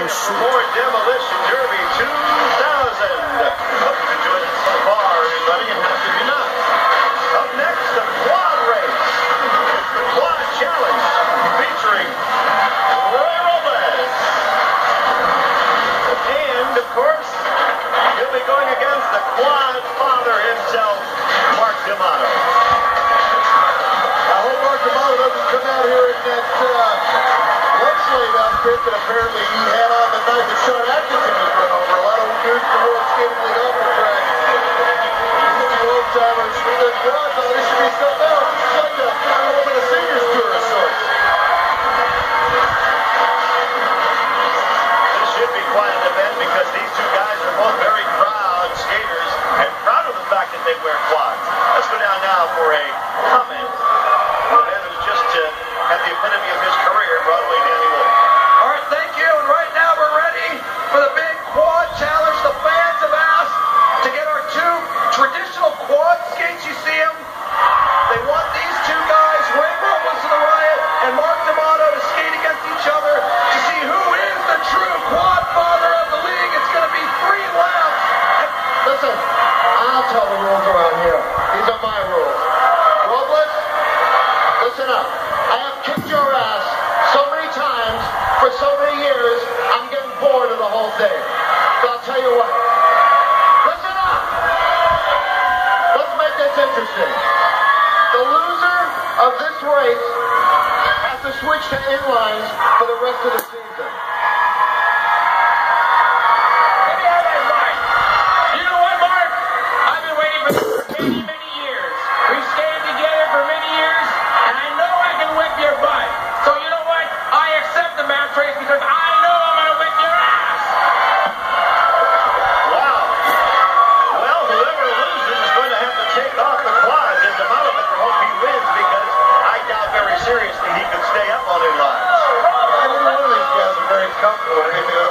shoot. More Demolition Derby 2000. Hope you've enjoyed it so far, everybody, and how could you not? Up next, the quad race. It's the Quad Challenge featuring Roy Robles. And, of course, he'll be going against the quad father himself, Mark D'Amato. I hope Mark D'Amato doesn't come out here in that slave outfit that apparently he had on the night that Sean Atkinson was run over. A lot of dudes from the World Skating League off the track. These two old timers with their quads on, there should be something else. It's like a little bit of seniors tour of sorts. This should be quite an event because these two guys are both very proud skaters and proud of the fact that they wear quads. Let's go down now for a comment from a man who's just at the epitome of his career, Broadway Danny Wolf. All right, thank you. And right now we're ready for the big quad challenge. The fans have asked to get our two traditional quad skates. You see them? They want these two guys, Ray Robles of the Riot and Mark D'Amato, to skate against each other to see who is the true quad father of the league. It's going to be 3 laps. Listen, I'll tell the rules around here. These are my rules. Robles, listen up. I have kicked your ass so many times for so many years, I'm getting bored of the whole thing. So I'll tell you what. Listen up. Let's make this interesting. The loser of this race has to switch to inlines for the rest of the season. Let me have that, Mark. You know what, Mark? I've been waiting for this for many, many years. We've skated together for many years, and I know I can whip your butt. So you know what? I accept the match race because I know I'm going to whip your ass. Wow. Well, whoever loses is going to have to take off the quads, and D'Amato better hope he wins because I doubt very seriously he could stay up on inline. Neither one of these guys are very comfortable or anything